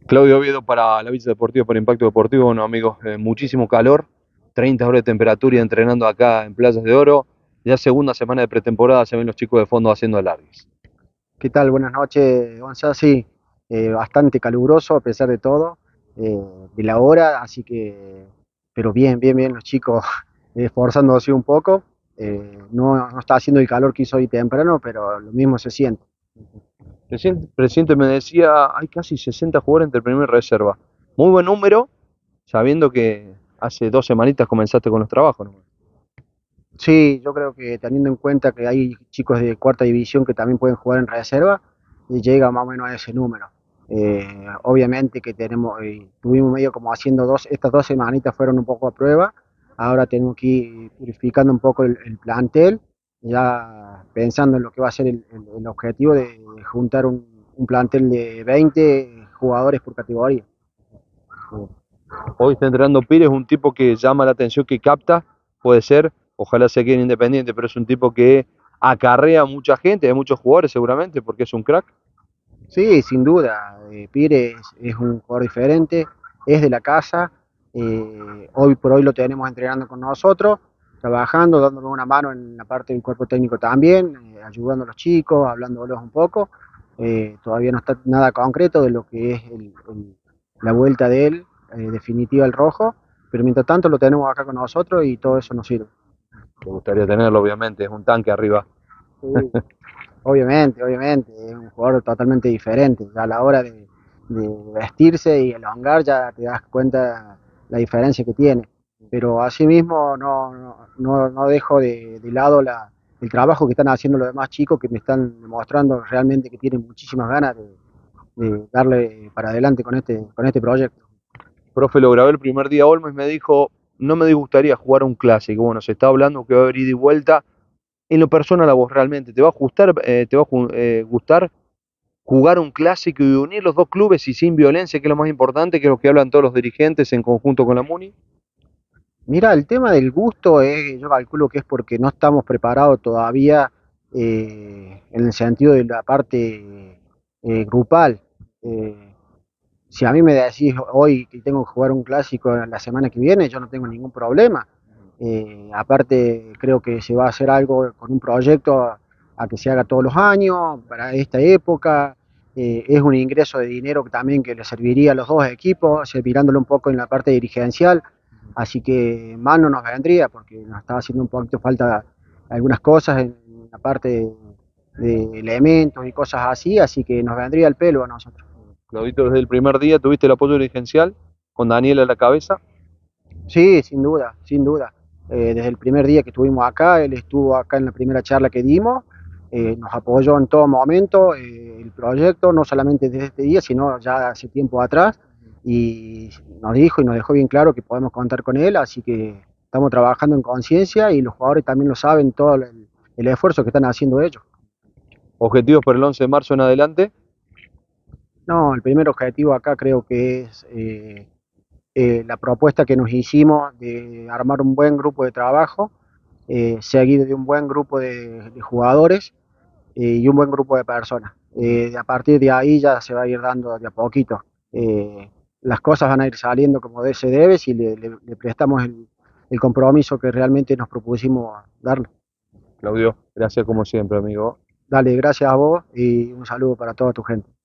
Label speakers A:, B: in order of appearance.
A: Claudio Oviedo para la Villa Deportiva, para Impacto Deportivo. Bueno, amigos, muchísimo calor, 30 horas de temperatura y entrenando acá en Playas de Oro. Ya segunda semana de pretemporada, se ven los chicos de fondo haciendo alargues.
B: ¿Qué tal? Buenas noches, Gonzalo. Sí, bastante caluroso a pesar de todo, de la hora, así que, pero bien, los chicos esforzándose un poco. No está haciendo el calor que hizo hoy temprano, pero lo mismo se siente.
A: Presidente me decía, hay casi 60 jugadores entre primera y reserva. Muy buen número, sabiendo que hace 2 semanitas comenzaste con los trabajos, ¿no?
B: Sí, yo creo que teniendo en cuenta que hay chicos de cuarta división que también pueden jugar en reserva, llega más o menos a ese número. Obviamente que tuvimos medio como haciendo estas 2 semanitas fueron un poco a prueba, ahora tenemos que ir purificando un poco el plantel, ya pensando en lo que va a ser el objetivo de juntar un plantel de 20 jugadores por categoría.
A: Hoy está entrenando Pires, un tipo que llama la atención, que capta, puede ser, ojalá se quede en Independiente, pero es un tipo que acarrea a mucha gente, hay muchos jugadores seguramente, porque es un crack.
B: Sí, sin duda, Pires es un jugador diferente, es de la casa, hoy por hoy lo tenemos entrenando con nosotros, trabajando, dándonos una mano en la parte del cuerpo técnico también, ayudando a los chicos, hablándolos un poco. Todavía no está nada concreto de lo que es la vuelta de él, definitiva al rojo, pero mientras tanto lo tenemos acá con nosotros y todo eso nos sirve.
A: Me gustaría tenerlo, obviamente, es un tanque arriba.
B: Sí. Obviamente, es un jugador totalmente diferente. Ya a la hora de vestirse y elongar ya te das cuenta la diferencia que tiene. Pero asimismo no dejo de lado el trabajo que están haciendo los demás chicos que me están demostrando realmente que tienen muchísimas ganas de darle para adelante con este proyecto.
A: Profe, lo grabé el primer día a Olmes, me dijo, no me disgustaría jugar un clásico. Bueno, se está hablando que va a haber ida y vuelta. En lo personal a vos realmente, ¿te va a gustar, gustar jugar un clásico y unir los dos clubes y sin violencia, que es lo más importante, que es lo que hablan todos los dirigentes en conjunto con la MUNI?
B: Mira, el tema del gusto yo calculo que es porque no estamos preparados todavía en el sentido de la parte grupal. Eh, si a mí me decís hoy que tengo que jugar un clásico la semana que viene, yo no tengo ningún problema. Aparte, creo que se va a hacer algo con un proyecto a que se haga todos los años, para esta época. Es un ingreso de dinero que también que le serviría a los dos equipos, mirándolo un poco en la parte dirigencial. Así que más no nos vendría, porque nos estaba haciendo un poquito falta algunas cosas en la parte de elementos y cosas así que nos vendría el pelo a nosotros.
A: Claudito, desde el primer día tuviste el apoyo dirigencial, con Daniel a la cabeza.
B: Sí, sin duda, sin duda. Desde el primer día que estuvimos acá, él estuvo acá en la primera charla que dimos, nos apoyó en todo momento el proyecto, no solamente desde este día, sino ya hace tiempo atrás, y nos dijo y nos dejó bien claro que podemos contar con él, así que estamos trabajando en conciencia y los jugadores también lo saben, todo el esfuerzo que están haciendo ellos.
A: Objetivos para el 11 de marzo en adelante.
B: No, el primer objetivo acá creo que es la propuesta que nos hicimos de armar un buen grupo de trabajo, seguido de un buen grupo de jugadores y un buen grupo de personas. A partir de ahí ya se va a ir dando de a poquito. Las cosas van a ir saliendo como se debe si le prestamos el compromiso que realmente nos propusimos darle.
A: Claudio, gracias como siempre, amigo.
B: Dale, gracias a vos y un saludo para toda tu gente.